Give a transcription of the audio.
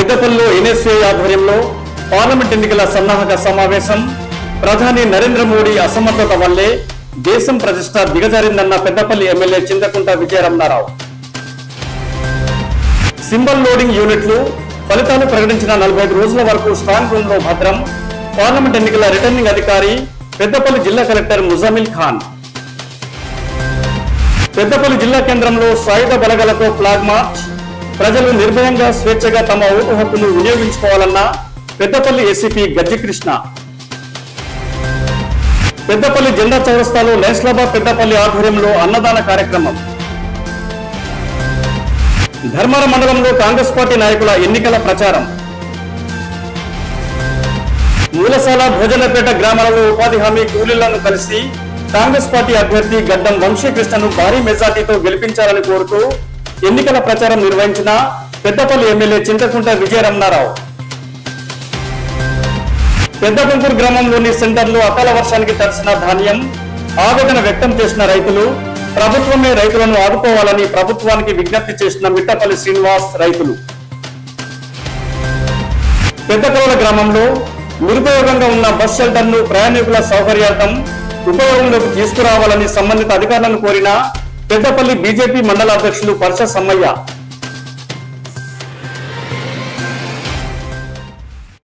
పెద్దపల్లిలో ఎన్ఎస్ఏ ఆధ్వర్యంలో పార్లమెంట్ ఎన్నికల సన్నాహక సమావేశం. ప్రధాని నరేంద్ర మోడీ అసమర్థత వల్లే దేశం ప్రతిష్ట దిగజారిందన్న Peddapalli MLA Chinthakunta Vijayaramanarao. Symbol loading యూనిట్లు ఫలితాలు ప్రకటించిన 45 రోజుల వరకు స్ట్రాంగ్ రూమ్ లో భద్రం. పార్లమెంట్ ఎన్నికల రిటర్నింగ్ అధికారి పెద్దపల్లి జిల్లా కలెక్టర్ ముజమిల్ ఖాన్. పెద్దపల్లి జిల్లా కేంద్రంలో సాయుధ బలగాలతో ఫ్లాగ్ మార్చ్. ప్రజలు నిర్భయంగా స్వేచ్ఛగా తమ ఓటు హక్కును వినియోగించుకోవాలన్న పెద్దపల్లి ఏసీపీ గజ్జికృష్ణ. పెద్దపల్లి జెండా చౌరస్తాలో నేషనలాబాద్ పెద్దపల్లి ఆధ్వర్యంలో అన్నదాన కార్యక్రమం. ధర్మారం మండలంలో కాంగ్రెస్ పార్టీ నాయకుల ఎన్నికల ప్రచారం. మూలసాల భోజనపేట గ్రామాలలో ఉపాధి హామీ కూలీలను కలిసి కాంగ్రెస్ పార్టీ అభ్యర్థి గడ్డం వంశీకృష్ణను భారీ మెజార్టీతో గెలిపించాలని కోరుతూ ఎన్నికల ప్రచారం నిర్వహించిన పెద్దపల్లి ఎమ్మెల్యే చింతకుంట విజయరమణారావు. పెద్దకుంకూరు గ్రామంలోని సెంటర్లో అకాల వర్షానికి తడిసిన ధాన్యం. ఆవేదన వ్యక్తం చేసిన రైతులు ప్రభుత్వమే రైతులను ఆదుకోవాలని ప్రభుత్వానికి విజ్ఞప్తి చేసిన మిట్టపల్లి శ్రీనివాస్ రైతులు. పెద్దకలల గ్రామంలో నిరుపయోగంగా ఉన్న బస్ షెల్టర్ ను ప్రయాణికుల సౌకర్యార్థం ఉపయోగంలోకి తీసుకురావాలని సంబంధిత అధికారులను కోరిన పెద్దపల్లి బీజేపీ మండల అధ్యక్షులు పర్ష సమ్మయ్య.